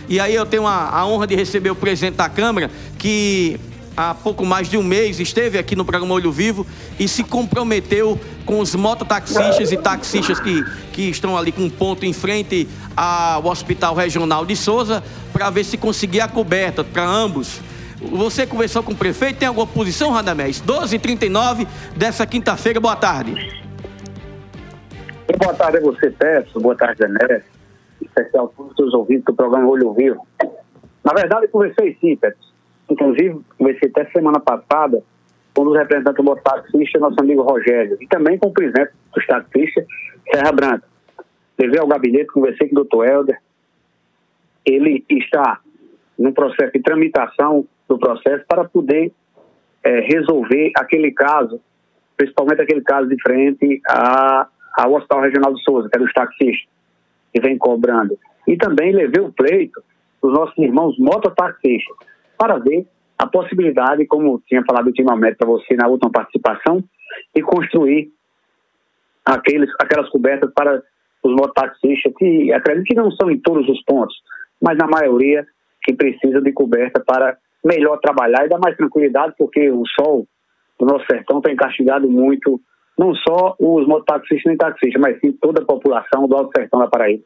E aí eu tenho a honra de receber o presidente da Câmara, que há pouco mais de um mês esteve aqui no programa Olho Vivo e se comprometeu com os mototaxistas e taxistas que estão ali com um ponto em frente ao Hospital Regional de Souza, para ver se conseguia a coberta para ambos. Você conversou com o prefeito? Tem alguma posição, Radamés? 12h39 dessa quinta-feira. Boa tarde. Boa tarde a você, Peço. Boa tarde, Zené. Em especial a todos os seus ouvintes do programa Olho Vivo. Na verdade, eu conversei sim, Peço. Inclusive, conversei até semana passada com um dos representantes do mototaxista, nosso amigo Rogério, e também com o presidente dos taxistas, Serra Branca. Levei ao gabinete, conversei com o doutor Helder. Ele está num processo de tramitação do processo para poder resolver aquele caso, principalmente aquele caso de frente ao Hospital Regional de Souza, que é dos taxistas, que vem cobrando. E também levei o pleito dos nossos irmãos mototaxistas, para ver a possibilidade, como tinha falado ultimamente para você na última participação, de construir aquelas cobertas para os mototaxistas, que acredito que não são em todos os pontos, mas na maioria que precisa de coberta para melhor trabalhar e dar mais tranquilidade, porque o sol do nosso sertão tem castigado muito, não só os mototaxistas nem taxistas, mas sim toda a população do Alto Sertão da Paraíba.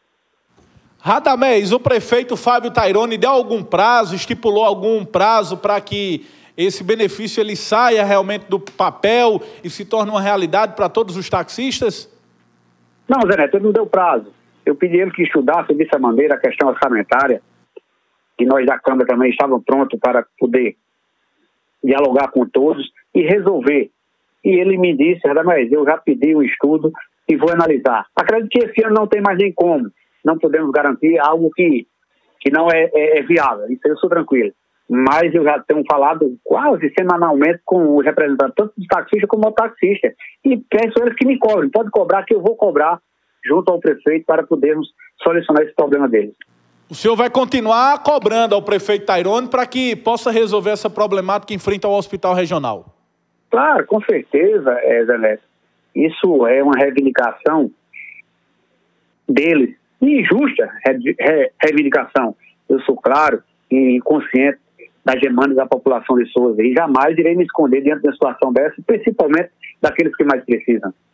Radamés, o prefeito Fábio Taironi deu algum prazo, estipulou algum prazo para que esse benefício ele saia realmente do papel e se torne uma realidade para todos os taxistas? Não, Zé Neto, ele não deu prazo. Eu pedi ele que estudasse dessa maneira a questão orçamentária, e nós da Câmara também estávamos prontos para poder dialogar com todos e resolver. E ele me disse, Radamés, eu já pedi o estudo e vou analisar. Acredito que esse ano não tem mais nem como. Não podemos garantir algo que não é viável. Isso eu sou tranquilo. Mas eu já tenho falado quase semanalmente com os representantes, tanto dos taxistas como do taxista. E peço a eles que me cobrem. Pode cobrar, que eu vou cobrar junto ao prefeito para podermos solucionar esse problema deles. O senhor vai continuar cobrando ao prefeito Taironi para que possa resolver essa problemática que enfrenta o Hospital Regional? Claro, com certeza, Zé Neto. Isso é uma reivindicação deles. Injusta reivindicação. Eu sou claro e consciente das demandas da população de Souza e jamais irei me esconder diante de uma situação dessa, principalmente daqueles que mais precisam.